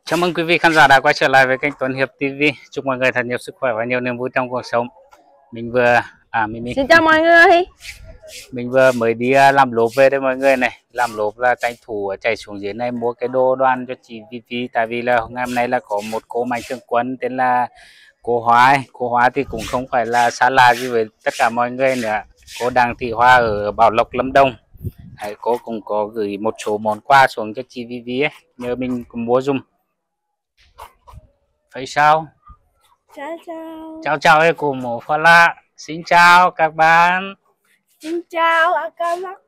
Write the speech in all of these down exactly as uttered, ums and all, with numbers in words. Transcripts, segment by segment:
Chào mừng quý vị khán giả đã quay trở lại với kênh Tuấn Hiệp ti vi. Chúc mọi người thật nhiều sức khỏe và nhiều niềm vui trong cuộc sống. Mình vừa à mình, mình Xin chào mọi người. Mình vừa mới đi làm lốp về đây mọi người này. Làm lốp là tranh thủ chạy xuống dưới này mua cái đồ đoan cho chị Vi Vi. Tại vì là ngày hôm nay là có một cô mạnh thường quân tên là cô Hóa ấy. Cô Hóa thì cũng không phải là xa lạ gì với tất cả mọi người nữa. Cô Đặng Thị Hoa ở Bảo Lộc, Lâm Đồng. Đấy, cô cũng có gửi một số món quà xuống cho chị Vi Vi ấy, nhờ mình cũng mua dùm. Phải sao? Chào chào. Chào chào ấy cô Mộ Pha La. Xin chào các bạn. Xin chào các bạn.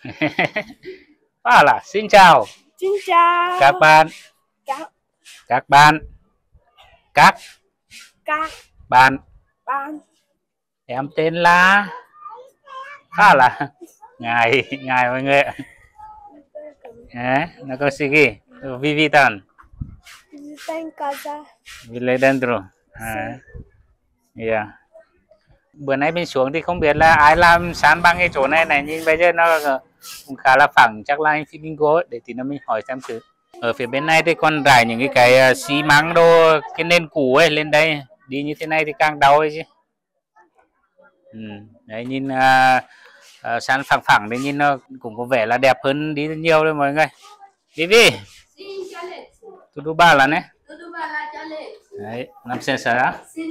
Pha La, xin chào. Xin chào Các bạn. Các Các bạn. Các các bạn. bạn. Em tên là Pha La. Ngài, ngài mọi người. Eh, nako sige. Vivitan. Vivitan casa. Villedendro. À. Yeah. Bữa nay mình xuống thì không biết là ai làm sán băng cái chỗ này này, nhưng bây giờ nó cũng khá là phẳng, chắc là anh Flamingo ấy, để tí nữa mình hỏi xem thử. Ở phía bên này thì còn rải những cái cái xi măng đồ, cái nền cũ ấy lên đây, đi như thế này thì càng đau ấy chứ. Ừ. Đấy, nhìn uh, uh, sán phẳng phẳng thì nhìn nó cũng có vẻ là đẹp hơn đi nhiều đấy mọi người. Vivi, tudo bala né? Đấy, làm xem sao?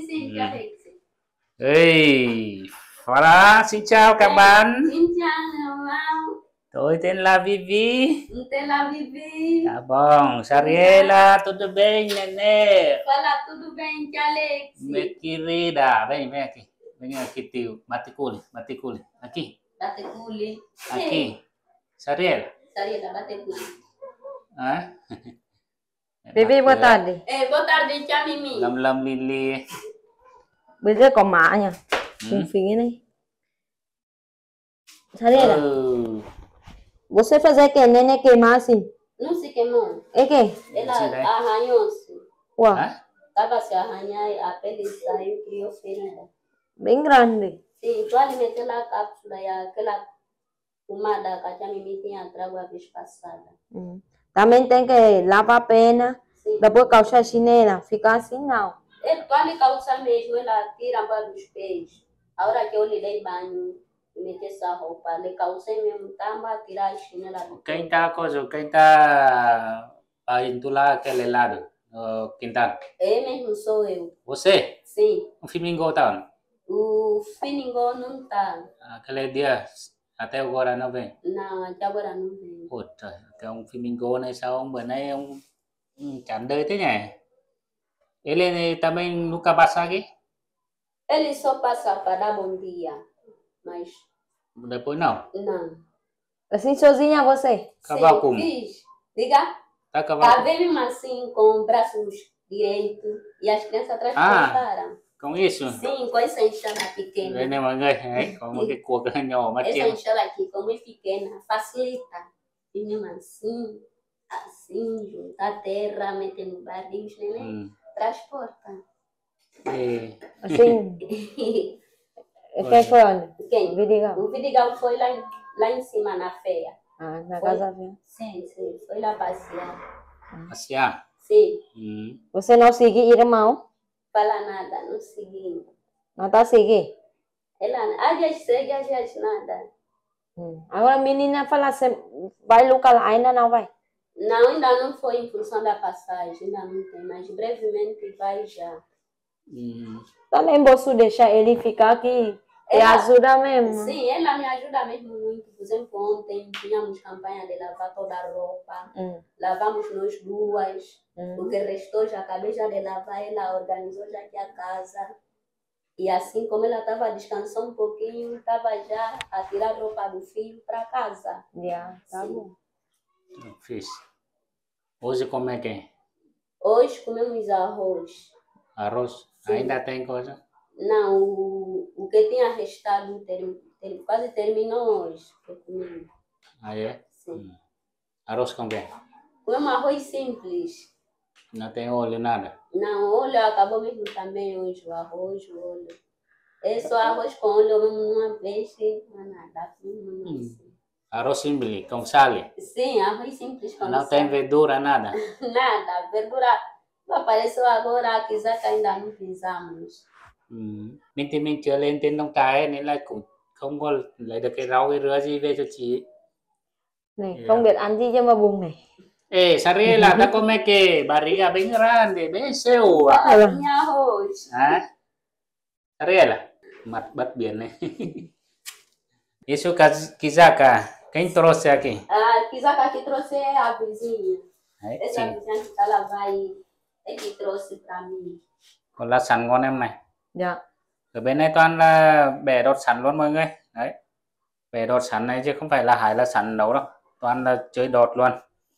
Hey, Fala, xin chào các bạn. Xin chào. Tôi tên là Vivi. Tên là Vivi. Tá bom. Sariela, tudo bem, nenê? Fala, tudo bem, tia Alex? Minha querida. Vem, vem aqui. Vem aqui, tio. Baticule, baticule. Aqui. Baticule. Aqui. Sariela. Sariela, baticule. Hã? Vivi, boa tarde. Eh, boa tarde, tia Mimi. Lâm Lâm Lili. Bây giờ có mã nhỉ? Cùng Hmm? phí này. Sariela. Oh. Você fazer que neném queimar assim? Não se queimou. É que? Ela Sim, né? arranhou-se. Uau, Hã? Tava se arranhar, a pele saiu, criou ferida. bem grande. Sim, tu alimentei lá a cápsula e aquela pomada que a tia Mimi tinha trago a vez passada. Hum. Também tem que lavar a perna, Sim. depois calçar a chinela, ficar assim não. Ele, tu ali calça mesmo, ela tira a bola dos pés. A hora que eu lhe dei banho, meter essa roupa, ele calcei mesmo, tamba, tirar a chinela do pé. Quem tá coisa? Quem tá aí do lado aquele lado? Uh, quintal. É mesmo, sou eu. Você? Sim. O Flamingo tá? O Finingo não tá. Aquele dia até agora não vem. Não, até agora não vem. Ôi trời, cái ông Flamingo này sao ông bữa nay ông ừ, chán đời thế nhỉ? Ele também nunca passa aqui? Ele só passa para dar bom dia, mas Depois não. não. Assim sozinha você? Cavalo Sim, como? fiz. Diga. Tá Tá cavalo? mesmo assim, com braços direitos e as crianças atrás Ah. cortaram. Com isso? Sim, com essa enxada Đây pequena. này mọi người, đấy, có một cái cuộc nhỏ mà Essa chiên. enxada aqui, como é pequena, facilita. E mesmo assim, assim, juntar terra, meter no barril, né? Ừ. Transporta. Thì Assim. Quem foi onde? Quem? Vidigal. O Vidigal foi lá, em- lá em cima na feira. Ah, na Foi. casa vem. Sim, sim, foi lá passear. passear. Sim, Ừ. Você não segue irmão? fala nada, não seguindo. Não tá seguindo? Ela, às vezes segue, às vezes nada. Hum. Agora a menina fala assim, vai local, ainda não vai. Não, ainda não foi em função da passagem, ainda não tem, mas brevemente vai já. Ừ. Também posso deixar ele ficar aqui. E Ela- ajuda mesmo. Sim, ela me ajuda mesmo muito. Por exemplo, ontem tínhamos campanha de lavar toda a roupa. Hum. Lavamos nós duas. Hum. O que restou já acabei já de lavar, ela organizou já aqui a casa. E assim como ela estava descansando um pouquinho, estava já a tirar a roupa do filho para casa. Yeah, tá Sim. bom. Fiz. Hoje como é que é? Hoje comemos arroz. Arroz? Sim. Ainda tem coisa? Não, o, o que tinha restado ter, ter, quase terminou hoje. Que comemos. Ah, é? Sim. Ừ. Arroz com quê? Comemos arroz simples. Não tem óleo, nada? Não, o óleo acabou mesmo também hoje, o arroz, o óleo. É só arroz com óleo mesmo uma vez e não é nada. Não, não, Hum. assim. Arroz simples, con sal. Sim, arroz simples com Não sal. tem verdura, nada. Nada, verdura apareceu agora, quiser que ainda não pisamos. Ừ. Mình thì mình chưa lên trên nông trại nên là cũng không có lấy được cái rau cái rửa gì về cho chị. Này, Yeah. không biết ăn gì cho mà bùng này. Eh, Sarela, ta come que barriga bien grande, bien seua. Ah, minha arroz. Hả? Sarela, mặt bất biến này. Isso Kizaka, quem trouxe aqui? Ah, Kizaka que trouxe é a vizinha. Đấy, Essa chị. vizinha que ela vai, é que trouxe pra mim. Còn là sắn ngon em này. Dạ. Ở bên này toàn là bẻ đọt sắn luôn mọi người. Đấy. Bẻ đọt sắn này chứ không phải là hải là sắn nấu đâu. Toàn là chơi đọt luôn.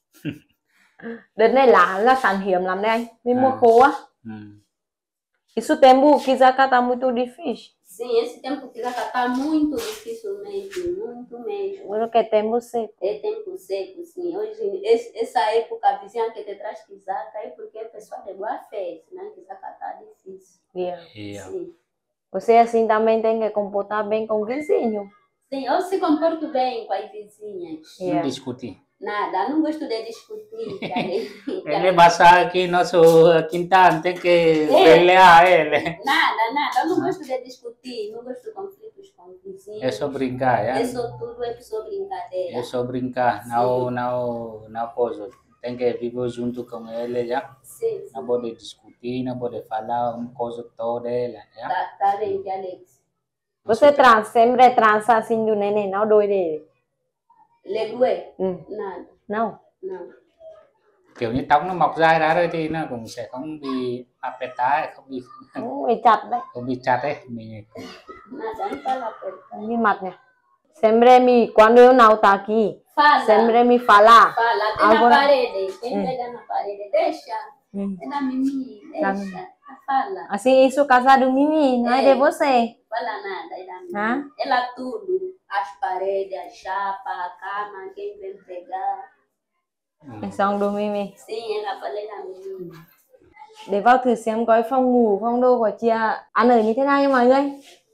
Đợt này lá là sản hiếm lắm đấy anh. Vì À. mua khô á. Ừ. Isso tempo Kizaka tá muito difícil. Sim, esse tempo Kizaka tá muito difícil mesmo, muito mesmo. Agora que é tempo seco. É tempo seco, sim. Hoje, esse, essa época, a vizinha que te traz Kizaka é porque a pessoa de boa fé, senão Kizaka tá difícil. Yeah. Yeah. Sim. Você assim também tem que comportar bem com o vizinho. Sim, eu se comporto bem com as vizinhas. Não Yeah. discutir. Nada, não gosto de discutir. Ele passa aqui no nosso quintal, tem que pelear ele. Nada, nada, eu não gosto de discutir, não gosto de conflitos com vizinhos. É só brincar, É é? só tudo, é só brincadeira. É só brincar, não, não, não coisa. Tem que viver junto com ele, já. Sim, sim. Não pode discutir, não pode falar uma coisa toda ela, já. Tá, tá bem, que Alex. Você trans, sempre transa assim do neném, não doido dele. Legué? Ừ. Nada, Não. não. Kiểu như tóc nó mọc dài ra rồi thì nó cũng sẽ không bị áp tay, không bị Không bị chặt đấy. không bị chặt ấy. Mình Nada, não fala apertar. Như mặt này. Sempre me, quando eu não tá aqui, Fala, sempre me fala. fala, tem na Agora- parede. Quem Hum. pega na parede, deixa. Hum. É na Mimi, Na deixa. Fala, Assim, isso casa do Mimi, não é de você. fala nada, é da Mimi. Hã? Ela tudo, as paredes, a chapa, a cama, quem vem pegar. Cái xong do Mimi. Sim, ela fala é da Mimi. Để vào thử xem coi phòng ngủ, phòng đồ của chị ăn ở như thế nào nha mọi người.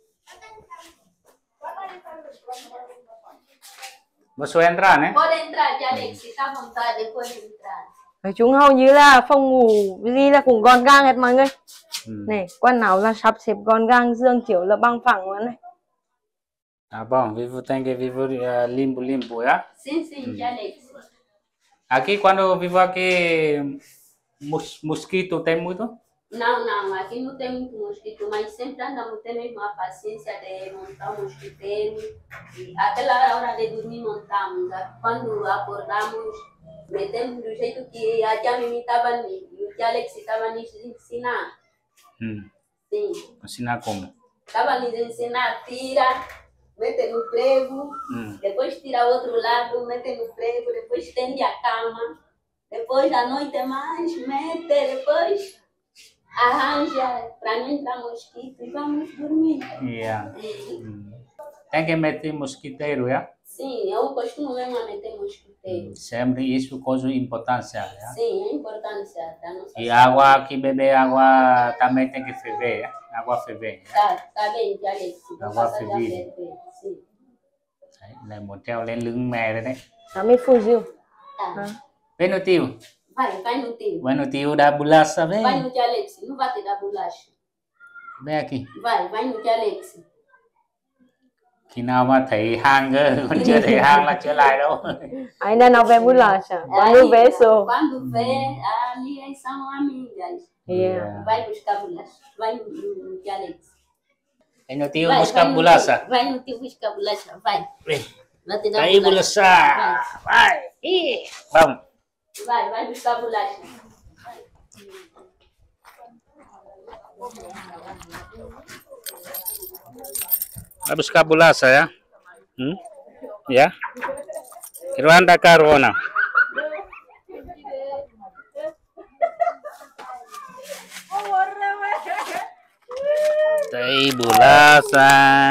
Você entrar, né? Pode entrar, tia Alex, fica à vontade, pode entrar. Nói chung hầu như là phòng ngủ gì là cũng gọn gàng hết mọi người. Ừ. Này, quần áo là sắp xếp gọn gàng, giường chiếu là bằng phẳng luôn này. Tá bom, vivo tem que viver uh, limpo, limpo, já? Sim, sim, tia Alex. Aqui quando eu vivo aqui, mos, mosquito tem muito? Não, não, aqui não tem muito mosquito, mas sempre andamos ter mesmo a paciência de montar um mosquiteiro. E aquela hora de dormir montamos. Quando acordamos, metemos do jeito que a tia Mimi estava e o tia Alex estava nos ensinar. Hum. Sim, Ensinar como? estava nos ensinar, tira, mete no prego, Hum. depois tira o outro lado, mete no prego, depois estende a cama, depois à noite mais, mete, depois arranja para não entrar mosquito e vamos dormir. Yeah. Hum. Tem que meter mosquiteiro, já? Sim, eu costumo mesmo a meter mosquiteiro. Hum. Sempre isso coisa importância, já? Sim, é a importância da nossa E saúde. água aqui, beber água também tem que ferver, já? Água ferver, já? Tá, tá bem, tia Alex. Vou Água passar já fervida. ferver. Sim. Đấy, là một treo lên lưng mè rồi đấy. Nó mới fugiu. Tá. Hã? Bên nó tiêu, Vai, vai no teu. bên nó tiêu đã bulaça, Vai vem. no tia Alex, não vai te dar bolacha. Bên aqui. Vai, vai no tia Alex. Khi nào mà thấy hàng cơ, còn chưa thấy hàng là chưa lại đâu. Ainda não vem bolacha. Quando vê, sou. Quando vê, ali eles são amigas. Yeah. Vai buscar bolacha. Vai no, no, no tia Alex. Bên nó tiêu Vai, buscar vai no bulaça. teu, vai no teu buscar bolacha. Vai. Vem. Vai te dar Aí bolacha. bulaça, vai. Ih, vamos. Vai, vai buscar bolacha. Vai buscar bulaça, já? Hum? Já? Quero andar carona. Đây bulaça.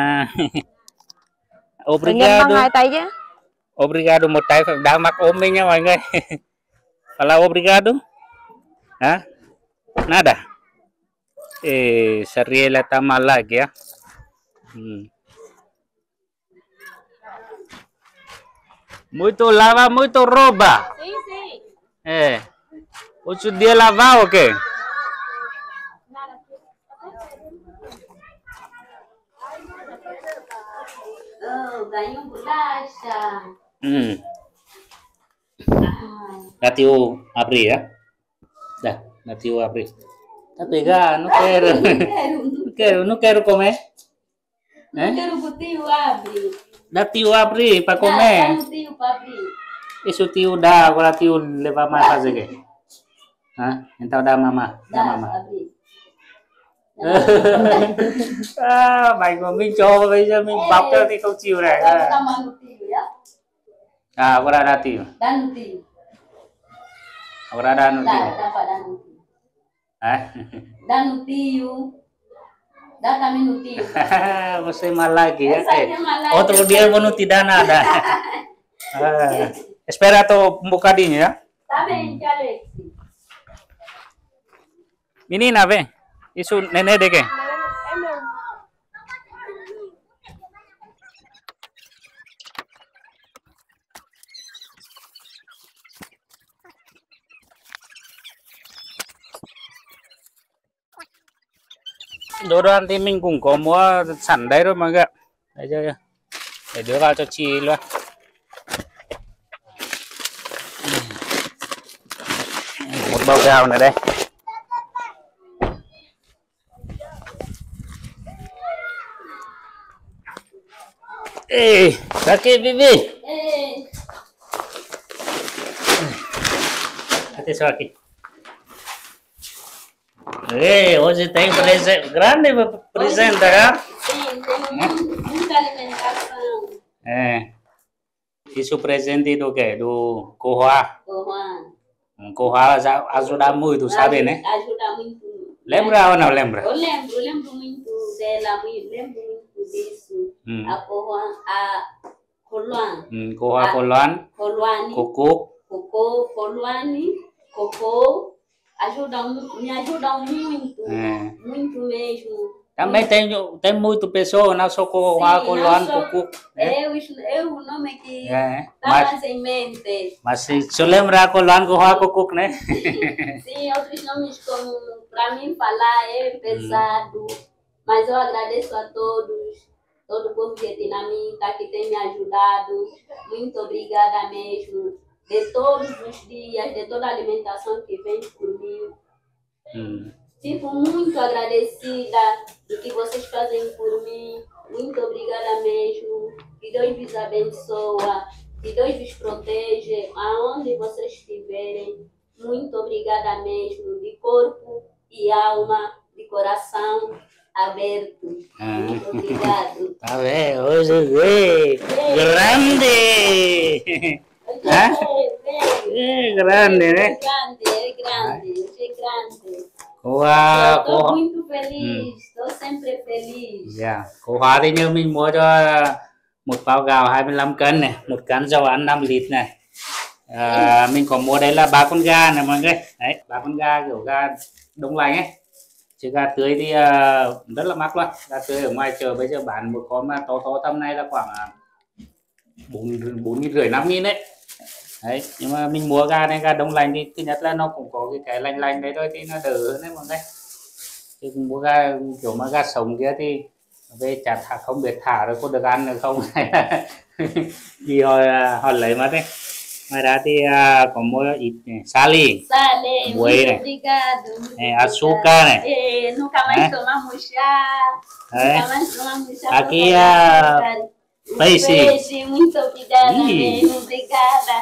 Phải nhâm bằng Obrigado. hai tay chứ. Obrigado, một tay phải đang mặc ôm mình nha mọi người. Fala obrigado. Hả? Nada. Eh, Sariela está mal aquí, ¿ah? Mm. Muito lava, muito rouba. Sim, sim. É. Outro dia lavar o quê? Oh, ganhou bolacha. Hum. Ah, Natiu abrir ya? Dah, natiu abrir. Tapi ga, não quero. não quero. Não quero, não quero comer. Não É? quero que o tio abre. Natiu abrir para Dá, dá comer. no tio para abrir. Isso tio dá, agora tio levar mais fazer o quê? Hã? Então dá mamá, dá Dá, mamá. abrir. À, mày còn mình cho bây giờ mình bóc cho thì không chịu này. Agora dá mais no tio, já? À, agora dá tio. Dá no tio. Agora dá no Dá, tio. dá para dar no tio. Hã? Dá no tio. Dá também no tio. Você malaki ya. Essa aqui é malaki. Outro dia eu não te dá nada. Ah, espera tô um bocadinho, ya. Tá bem, tia Alex. Menina, vem. Isso nenê de quê? É meu. Đồ đoan thì mình cũng có mua sẵn đấy rồi mọi người ạ. Đấy chưa? Để đưa vào cho chị luôn. Một bao gạo này đây. Ê, ra kia Vivi. Ei, Até só aqui. Ei, hoje tem presente, grande presente, né? sim, tem mu- muita alimentação. É. Isso presente do quê? Do Cohua. Ô, Juan. Cohua já ajuda muito, sabe, né? Ajuda muito. Lembra ou não lembra? Eu lembro, eu lembro muito dela, mui- lembro muito disso. Hum. A Coruan, a Coluan, Hum, Cohua Coloan, Coluane, Coco. Cocô, Coluane, Cocô, ajudam, me ajudam muito, É. muito mesmo. Também tem, tem muito pessoa, não só Cohua Sim, Coloan, não só- Coco. Né? Eu, eu o nome que É. está Mas, mais em mente. mas se se lembrar Coloan, Cohua, Coco, né? Sim, outros nomes como para mim falar é pesado, mas eu agradeço a todos, todo o povo vietnamita que tem me ajudado. Muito obrigada mesmo. De todos os dias, de toda a alimentação que vem por mim. Hum. Fico muito agradecida do que vocês fazem por mim. Muito obrigada mesmo. Que Deus vos abençoa. Que Deus vos proteja aonde vocês estiverem. Muito obrigada mesmo. De corpo e alma, de coração aberto. Ah. Muito obrigado. Tá vendo? Hoje vê. Grande! Hã? É grande, É né? grande, é grande, é grande. Cohua, Estou Cohua. muito feliz, estou sempre feliz. Dạ, Cô Hóa thì như mình mua cho một bao gạo hai mươi lăm cân này, một cân dầu ăn năm lít này. À, mình có mua đây là ba con gà này mọi người. Đấy, ba con gà kiểu gà đông lạnh ấy. Chứ gà tươi thì à, rất là mắc luôn. Gà tươi ở ngoài chợ bây giờ bán một con mà to to tầm này là khoảng bốn bốn nghìn rưỡi năm nghìn đấy. Đấy, nhưng mà mình mua gà này, gà đông lạnh thì thứ nhất là nó cũng có cái cái lành lành đấy thôi thì nó đỡ hơn đấy mọi người. Chứ mua gà kiểu mà gà sống kia thì về chả thả, không biết thả rồi có được ăn được không hay là vì họ họ lấy mất đấy. Ngoài ra thì à, có mua ít sali, Sale, Buena. muito obrigado. Muito É, obrigado. açúcar, né? É, nunca mais É. tomamos chá. É. Nunca mais tomamos chá. Aqui por é causa do açúcar. Um peixe. Peixe, muito obrigada Ih. mesmo, obrigada.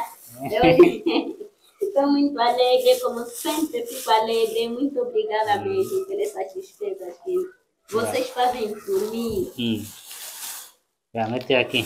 Estou muito alegre, como sempre fico alegre. Muito obrigada mesmo pelas despesas que vocês fazem por mim. Hum. Já meter aqui.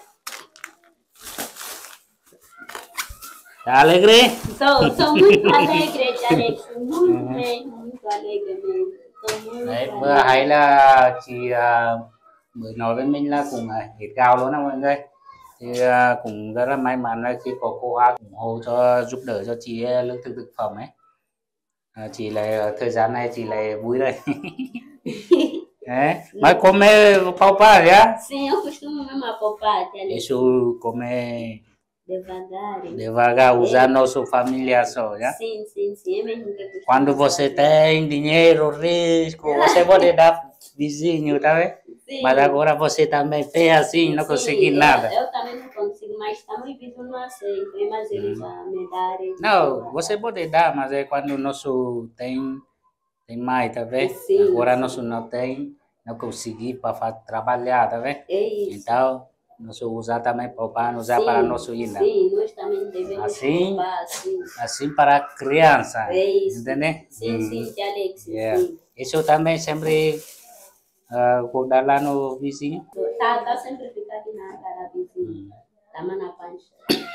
Tá alegre? Estou muito alegre, Alex. Muito mesmo, muito alegre mesmo. Estou muito Đấy, vừa alegre. hay là chị à, mới nói với mình là cũng à, hết gạo luôn đó mọi người. Thì à, cũng rất là may mắn là khi có cô Hoa ủng hộ cho, giúp đỡ cho chị à, lương thực thực phẩm ấy. À, chị lại à, thời gian này chị lại vui đây. Đấy, mas come palpar, já? Sim, eu costumo mesmo apopar, Alex. Isso come Devagar. Devagar, usar nossa família só, já? Sim, sim, sim. É mesmo que eu costumo Quando você fazer. tem dinheiro, risco, você pode dar vizinho, tá vendo? Sim. Mas agora você também tem assim, não consegui Sim, nada. Eu, eu também não consigo, mas também vivo não aceito. Mas eles já me darem. Não, você pode dar, mas é quando o nosso tem, tem mais, tá vendo? Sim, Agora sim. nosso não tem, não consegui para trabalhar, tá vendo? É isso. Então, nós usar também para usar sim, para nosso ainda. Sim, nós também devemos Assim, poupar, sim. assim para a criança, É isso. entendeu? Sim, Hum. sim, tia Alex, Yeah. sim. Isso também sempre uh, vou dar lá no vizinho. Tá, tá sempre fica aqui na cara vizinho. Hum. Tá na pancha.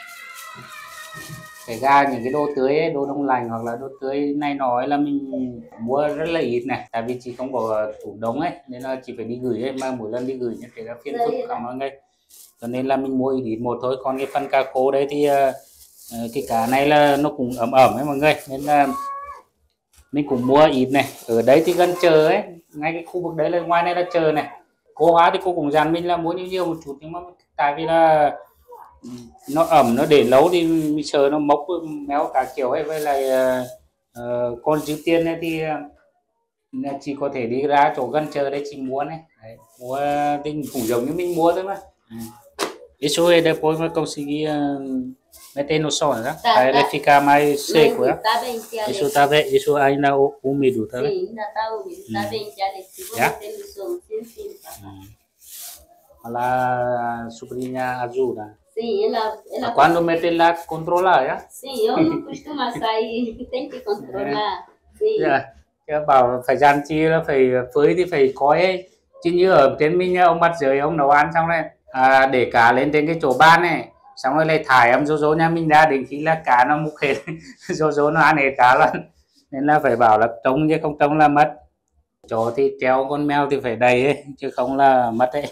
Pegar những cái đồ tưới ấy, đồ đông lạnh hoặc là đồ tưới này nói là mình mua rất là ít này, tại vì chị không có tủ đông ấy nên là chị phải đi gửi ấy, mà mỗi lần đi gửi như thế là phiền phức cả mọi người, cho nên là mình mua ít ít một thôi. Còn cái phần cá khô đấy thì uh, cái cá này là nó cũng ẩm ẩm ấy mọi người, nên là mình cũng mua ít này. Ở đấy thì gần chờ ấy, ngay cái khu vực đấy là ngoài này là chờ này. Cô hóa thì cô cũng dặn mình là mua nhiều nhiều một chút, nhưng mà tại vì là nó ẩm, nó để lâu thì mình sợ nó mốc méo cả kiểu ấy. Với lại uh, con chữ tiền này thì uh, chị có thể đi ra chỗ gần chờ đấy chị mua này. Đấy, mua thì cũng giống như mình mua thôi mà. Isso é depois vai conseguir uh, meter no sol, né? Tá, Para ele tá. ficar mais seco, né? Tá bem, tia Alex. Isso tá bem, isso ainda úmido, tá vendo? Sim, ainda tá úmido. Tá Hum. bem, tia Alex. Vou Yeah? meter no sol. Sim, sim, papai. Olha a sobrinha azul, né? Sim, ela... ela Quando meter lá, controlar, já? Sim, eu não costumo sair. Tem que controlar. Sim. Yeah. Chứ bảo phải gian chi là phải phơi thì phải coi ấy. Chứ như ở trên mình ông bắt rưới ông nấu ăn xong này à, để cá lên trên cái chỗ ban này, xong rồi lại thải em rô rô nhà mình ra, đến khi là cá nó múc hết rô rô nó ăn hết cá luôn, nên là phải bảo là trống chứ không trống là mất. Chó thì treo, con mèo thì phải đầy ấy, chứ không là mất ấy.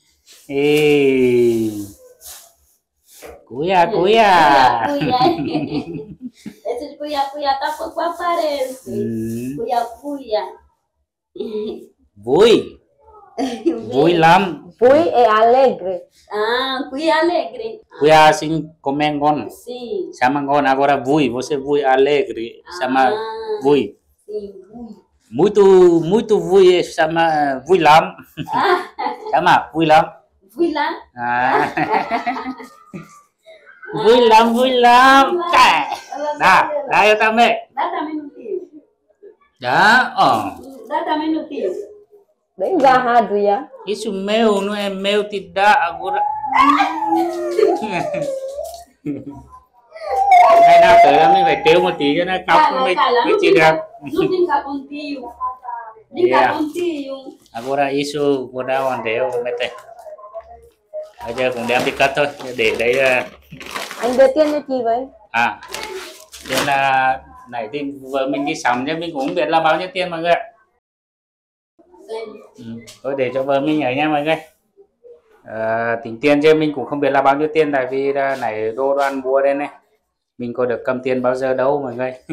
Ê. Cúi à, cúi à. Cuia, cuia. Esse cuia, cuia tá com a parede. Ừ. Cuia, cuia. Vui. Vui lắm. Vui e alegre. Ah, cuia alegre. Cuia assim comer ngon. Sim. Sama ngon, agora vui, você vui alegre, sama Ah, vui. sim, vui. Muito, muito vui, sama vui lắm. Ah, Sama vui lắm. vui lá. À. Vui lắm, vui lắm. Cà. Đó, đây ta mẹ. Dá também no tio. Đó, ờ. Dá também no tio. Bem garrado ya. Isso meu, não é meu, te dá agora. Ngày nào tới là mình phải trêu một tí cho nó cọc mới mới chỉ được. Não tem cá com tio. Tem cá Yeah. com tio. Agora isso vou dar uma deu, mete. Bây giờ cũng đem đi cất thôi, để đấy là Anh đưa tiền cho chị với. à, nên là nãy thì vợ mình đi sắm chứ mình cũng không biết là bao nhiêu tiền mọi người ạ. Ừ. Thôi để cho vợ mình ở nha mọi người. À, tính tiền chứ mình cũng không biết là bao nhiêu tiền, tại vì là nãy đô đoan mua đây này, mình có được cầm tiền bao giờ đâu mọi người.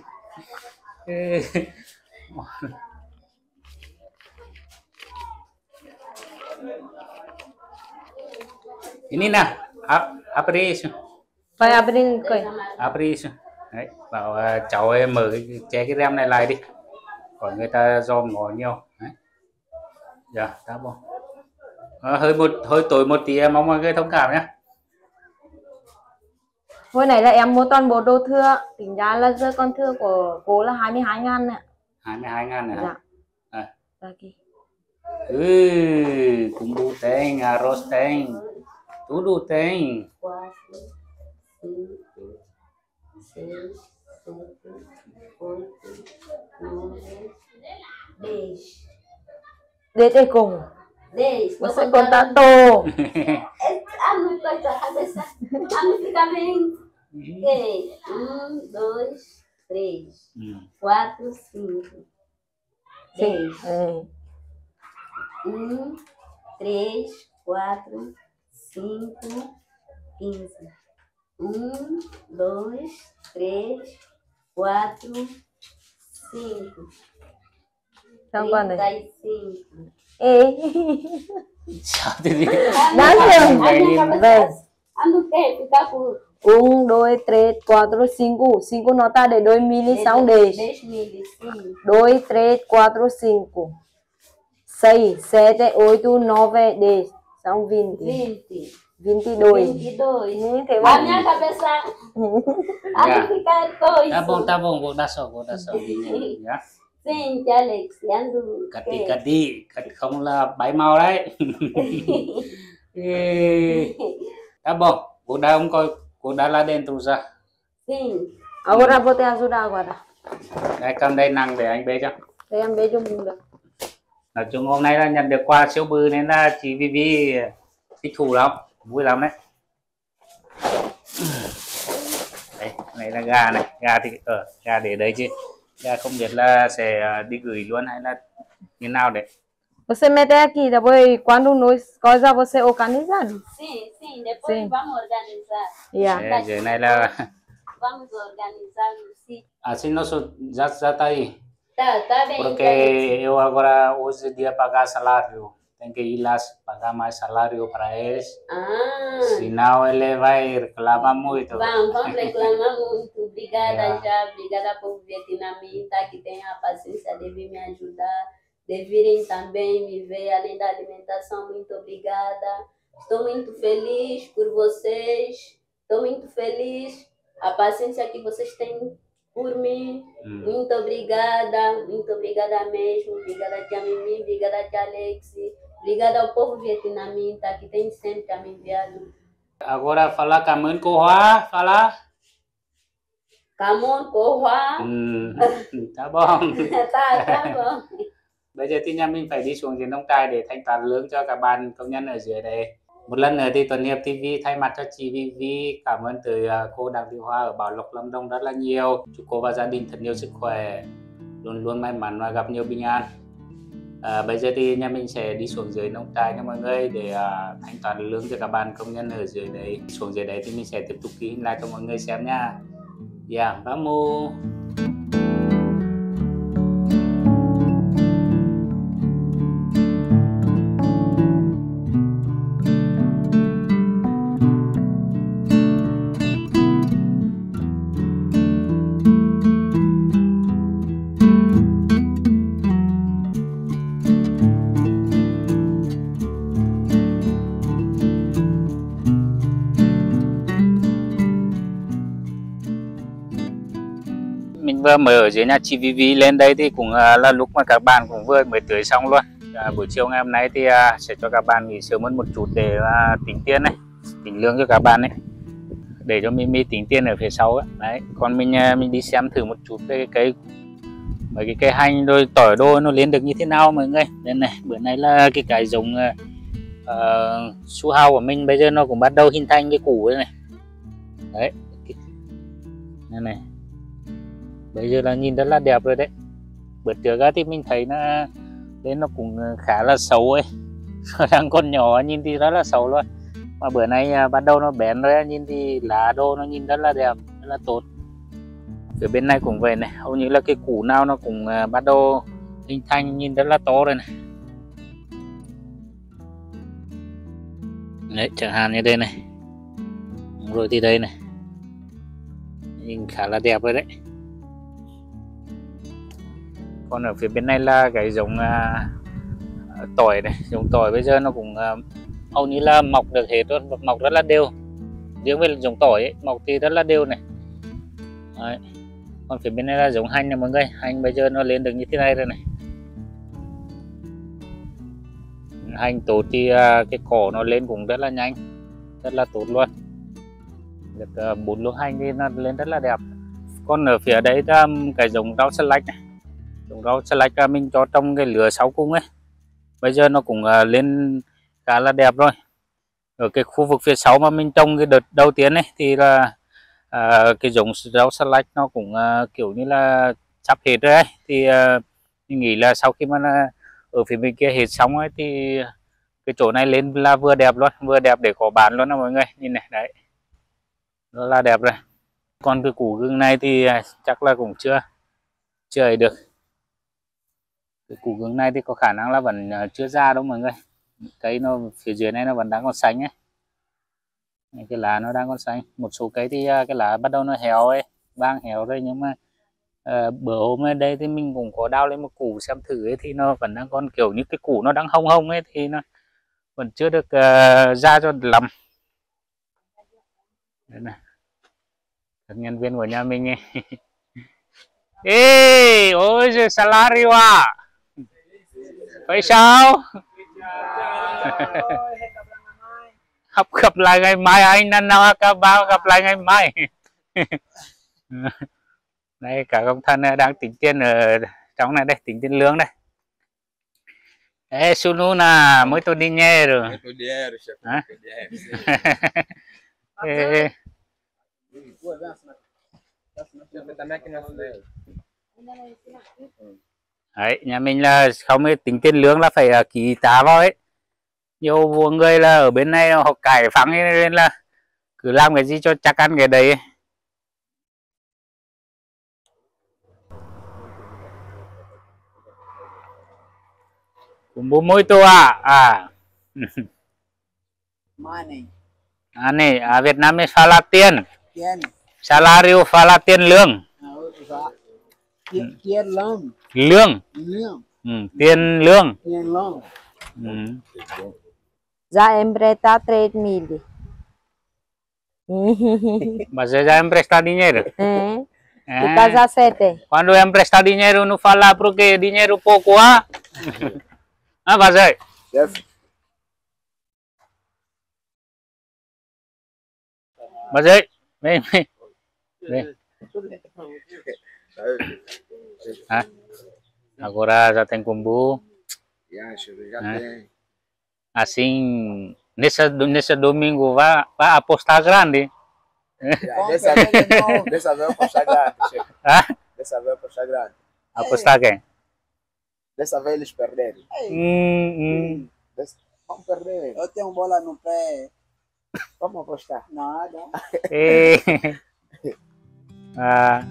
Ini nào, ap, abre isso, Vai abrindo coi. abre isso. Đấy, bảo uh, cháu ơi, mở cái che cái rem này lại đi, khỏi người ta dòm ngó nhiều. Đấy. Dạ, đã bỏ. À, hơi một hơi tối một tí, em mong mọi người thông cảm nhé. Hồi nãy là em mua toàn bộ đồ thưa. Tính ra là giờ con thưa của cô là hai mươi hai ngàn nè. hai mươi hai ngàn này hả? Dạ. À. Đây kìa. Ừ, cũng đủ tiền, arroz tiền, tú đủ tiền. Quatro, cinco, seis, sete, oito, nove, dez. Để đây cùng. Dez. Vou Você contar conta um- tô. Ah, não coisa a cabeça. Ah, não fica bem. Ok. Um, dois, três, Ừ. quatro, cinco, dez. Ừ. Um, três, quatro, cinco, quinze. Um, dois, três, quatro, cinco. Xong còn này. trinta e cinco. Ê. Sao thế đi? Đáng A rồi. minha cabeça, Vem. Ando que fica por Um, dois, três, quatro, cinco. Cinco nota de dois mil e são dez. dez mil, sim. Dois, três, quatro, cinco. Seis, sete, oito, nove, dez. São vinte. vinte. Vinte e dois. vinte e dois. Hum, tem A mais. minha cabeça. Dạ. Ando fica dois. Tá bom, tá bom, vou dar só, vou dar só. Nhá. Sim, Alex. Ando Cắt đi, cắt đi, cắt không là bãi màu đấy. Ê, tá bom, vou dar um co- vou dar lá dentro já. Sim. Agora vou te ajudar agora. Đây cầm đây năng để anh bê cho. Để em bé cho mình được. Nói chung hôm nay là nhận được quà siêu bự nên là chị Vivi thích thú lắm, vui lắm đấy. Đây, này là gà này, gà thì ở gà để đấy chứ. Gà không biết là sẽ đi gửi luôn hay là như nào đấy. Você mete aqui, depois quando nós coisa você organiza. Sim, sim. Depois Sim. vamos organizar. Yeah. Đấy, dưới này là Vamos organizar no sítio. assim nosso já já tá aí. Tá, tá bem. Porque Alex. eu agora hoje em dia pagar salário, tem que ir lá pagar mais salário para eles. Ah. Senão ele vai reclamar muito. Vamos, vamos reclamar muito. Obrigada Yeah. já, obrigada por vietnamita que tem a paciência de vir me ajudar, de virem também me ver além da alimentação. Muito obrigada. Estou muito feliz por vocês. Estou muito feliz. A paciência que vocês têm por mim. Hum. Muito obrigada, muito obrigada mesmo. Obrigada tia Mimi, obrigada tia Alex. Obrigada ao povo vietnamita que tem sempre me enviado. Agora falar cảm ơn cô Hóa, fala. Cảm ơn cô Hóa. Ừ, tá bom. Tá, tá bom. Bây giờ thì nhà mình phải đi xuống dưới nông trại để thanh toán lương cho các bạn công nhân ở dưới đây. Một lần nữa thì Tuấn Hiệp ti vi thay mặt cho chị Vivi cảm ơn tới cô Đặng Thị Hoa ở Bảo Lộc Lâm Đồng rất là nhiều. Chúc cô và gia đình thật nhiều sức khỏe, luôn luôn may mắn và gặp nhiều bình an. À, bây giờ thì nhà mình sẽ đi xuống dưới nông trại nha mọi người để uh, thanh toán lương cho các bạn công nhân ở dưới đấy. Xuống dưới đấy thì mình sẽ tiếp tục ghi hình lại cho mọi người xem nha. Yeah, vamos. Mình vừa mới ở dưới nhà chị Vivi lên đây thì cũng là lúc mà các bạn cũng vừa mới tưới xong luôn. À, buổi chiều ngày hôm nay thì à, sẽ cho các bạn nghỉ sớm hơn một chút để à, tính tiền này, tính lương cho các bạn ấy, để cho Mimi tính tiền ở phía sau ấy. Đấy, còn mình mình đi xem thử một chút cái cây mấy cái cây hành rồi tỏi đô nó lên được như thế nào mọi người. Đây này, bữa nay là cái cái giống uh, su hào của mình bây giờ nó cũng bắt đầu hình thành cái củ đây này. Đấy, đây này. Bây giờ là nhìn rất là đẹp rồi đấy. Bữa trước thì mình thấy nó lên nó cũng khá là xấu ấy. Đang còn nhỏ nhìn thì rất là xấu luôn. Mà bữa nay bắt đầu nó bén rồi, nhìn thì lá đô nó nhìn rất là đẹp, rất là tốt. Ở bên này cũng vậy này, hầu như là cái củ nào nó cũng bắt đầu hình thành nhìn rất là to rồi này. Đấy, chẳng hạn như đây này. Rồi thì đây này. Nhìn khá là đẹp rồi đấy. Còn ở phía bên này là cái giống uh, tỏi này, giống tỏi bây giờ nó cũng uh, hầu như là mọc được hết rồi, mọc rất là đều. Riêng với giống tỏi ấy, mọc thì rất là đều này. Đấy. Còn phía bên này là giống hành này mọi người, hành bây giờ nó lên được như thế này rồi này. Hành tốt thì uh, cái cỏ nó lên cũng rất là nhanh, rất là tốt luôn. Được bốn uh, luống hành thì nó lên rất là đẹp. Còn ở phía đấy là cái giống rau xà lách này. Giống rau xà lách mình cho trong cái lửa sáu cung ấy. Bây giờ nó cũng uh, lên khá là đẹp rồi. Ở cái khu vực phía sau mà mình trồng cái đợt đầu tiên ấy thì là uh, cái giống rau xà lách nó cũng uh, kiểu như là sắp hết rồi ấy. Thì uh, mình nghĩ là sau khi mà uh, ở phía bên kia hết xong ấy thì cái chỗ này lên là vừa đẹp luôn, vừa đẹp để có bán luôn đó mọi người. Nhìn này, đấy. Rất là đẹp rồi. Còn cái củ gừng này thì chắc là cũng chưa chưa ấy được. Cái củ gừng này thì có khả năng là vẫn chưa ra đâu mọi người. Cây nó phía dưới này nó vẫn đang còn xanh ấy. Cái lá nó đang còn xanh, một số cây thì cái lá bắt đầu nó héo ấy, vàng héo rồi, nhưng mà uh, bữa hôm ở đây thì mình cũng có đào lên một củ xem thử ấy, thì nó vẫn đang còn kiểu như cái củ nó đang hông hông ấy, thì nó vẫn chưa được uh, ra cho lắm. Đây này, các nhân viên của nhà mình ấy. Ê, ôi giời, salario à? Vậy sao? Học gặp lại ngày mai anh, năm nào các báo gặp lại ngày mai. Đây cả công thân đang tính tiền ở trong này đây, tính tiền lương đây. Ê, Sunu na, muito dinheiro. Muito dinheiro, chefe. Hã? Muito dinheiro, sim. Ê, Chefe, também aqui na Fleur. đấy, nhà mình là không tính tiền lương là phải uh, ký tá vào ấy. Nhiều người là ở bên này họ cải phắng nên là cứ làm cái gì cho chắc ăn cái đấy. Kumbu muito à? À. Money. À này, à Việt Nam mình fala tiền. Tiền. Salario fala tiền lương. Tiền, tiền lương. Lương. Lương. Ừ, tiền lương. Tiền lương. Ừ. Já empresta três mil. Mas já empresta dinheiro. É. É. Fica já sete. Quando empresta dinheiro não fala porque dinheiro pouco ah? Ah, vai aí. Chefe. Vai aí. Vem, vem. Vem. Ah, agora já tem kumbu. Já, chefe, já É. tem. Assim, nesse, nesse domingo vai, vai apostar grande. Já, dessa vez, dessa vez eu vou postar grande, chefe. Ah, Dessa vez eu vou postar grande. apostar quem? Dessa vez eles perderam. Hum, hum. Dessa... Vamos perder. Eu tenho bola no pé. Vamos apostar. Nada. Eh. Ah.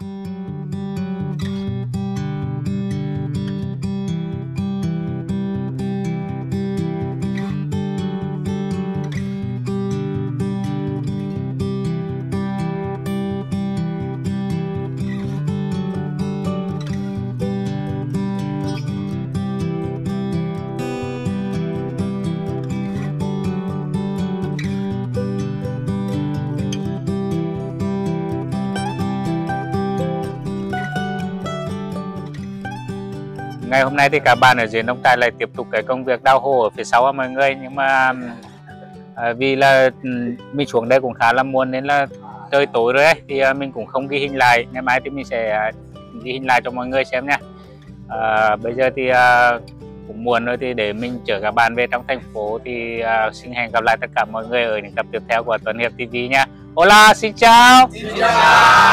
Ngày hôm nay thì cả bạn ở dưới nông trại lại tiếp tục cái công việc đào hố ở phía sau á mọi người, nhưng mà à, vì là mình xuống đây cũng khá là muộn nên là trời tối rồi ấy, thì à, mình cũng không ghi hình lại. Ngày mai thì mình sẽ ghi hình lại cho mọi người xem nha. À, bây giờ thì à, cũng muộn rồi, thì để mình chở các bạn về trong thành phố thì à, xin hẹn gặp lại tất cả mọi người ở những tập tiếp theo của Tuấn Hiệp ti vi nha. Hola, xin chào. Xin chào.